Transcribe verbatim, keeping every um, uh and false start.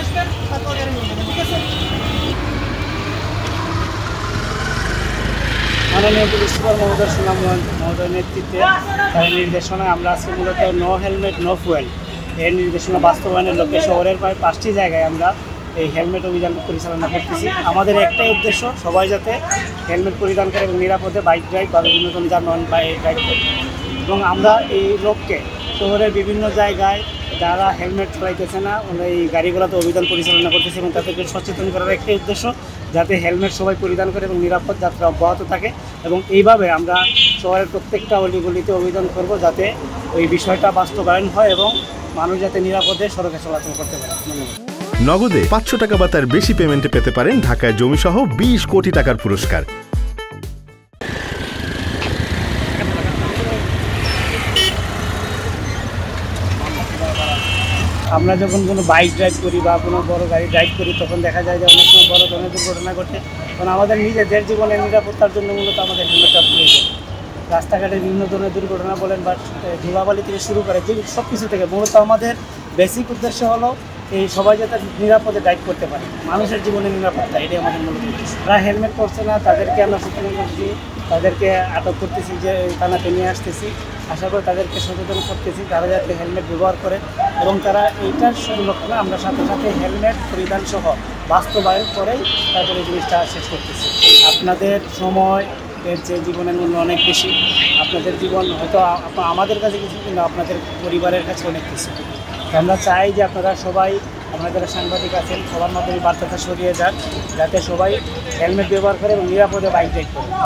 আসবেন, তারপর গাড়ি নিয়ে যাবেন, ঠিক আছে? মাননীয় পুলিশ সুপার মহোদয় সুনাম মহোদয়ের নেতৃত্বে তার নির্দেশনায় আমরা আজকে মূলত নো হেলমেট নো ফুয়েল এর নির্দেশনা বাস্তবায়নের লক্ষ্যে শহরের প্রায় পাঁচটি জায়গায় আমরা এই হেলমেট অভিযান পরিচালনা করতেছি। আমাদের একটাই উদ্দেশ্য, সবাই যাতে হেলমেট পরিধান করে এবং নিরাপদে বাইক ড্রাইভ বা বিভিন্ন ধরনের যানবাহন ড্রাইভ করে। এবং আমরা এই লক্ষ্যে শহরের বিভিন্ন জায়গায় যারা হেলমেট চালাইতেছে না এই গাড়িগুলোতে অভিযান পরিচালনা করতেছে এবং তাদেরকে সচেতন করার একটাই উদ্দেশ্য, যাতে হেলমেট সবাই পরিধান করে এবং নিরাপদ যাত্রা অব্যাহত থাকে। এবং এইভাবে আমরা শহরের প্রত্যেকটা অলিগলিতে অভিযান করব, যাতে ওই বিষয়টা বাস্তবায়ন হয় এবং মানুষ যাতে নিরাপদে সড়কে চলাচল করতে পারে। ধন্যবাদ। নগদে পাঁচশো টাকা বা তার বেশি পেমেন্টে পেতে পারেন ঢাকায় জমিসহ বিশ কোটি টাকার পুরস্কার। আমরা যখন কোনো বাইক ড্রাইভ করি বা কোনো বড় গাড়ি ড্রাইভ করি তখন দেখা যায় যে অনেক সময় বড় ধরনের দুর্ঘটনা ঘটে। কারণ আমাদের নিজেদের জীবনের নিরাপত্তার জন্য মূলত আমাদের হেলমেটটা প্রয়োজন। রাস্তাঘাটে বিভিন্ন ধরনের দুর্ঘটনা বলেন বা ধুলাবালি থেকে শুরু করে যে সব কিছু থেকে মূলত আমাদের বেসিক উদ্দেশ্য হলো এই সবাই যাতে নিরাপদে ড্রাইভ করতে পারে, মানুষের জীবনের নিরাপত্তা, এটাই আমাদের মূলত উদ্দেশ্য। যারা হেলমেট পরছে না তাদেরকে আমরা সচেতন করছি, তাদেরকে আটক করতেছি, যে থানাতে নিয়ে আসতেছি। আশা করি তাদেরকে সচেতন করতেছি তারা যাতে হেলমেট ব্যবহার করে এবং তারা এইটার শুধু লক্ষ্য না, আমরা সাথে সাথে হেলমেট পরিধান সহ বাস্তবায়ন করেই তারপরে এই জিনিসটা শেষ করতেছি। আপনাদের সময় এর যে জীবনের মূল্য অনেক বেশি, আপনাদের জীবন হয়তো আমাদের কাছে কিছু কিন্তু আপনাদের পরিবারের কাছে অনেক কিছু। তো আমরা চাই যে আপনারা সবাই, আপনারা যারা সাংবাদিক আছেন সবার মাধ্যমে বার্তাটা ছড়িয়ে যান, যাতে সবাই হেলমেট ব্যবহার করে এবং নিরাপদে বাইক ড্রাইভ করে।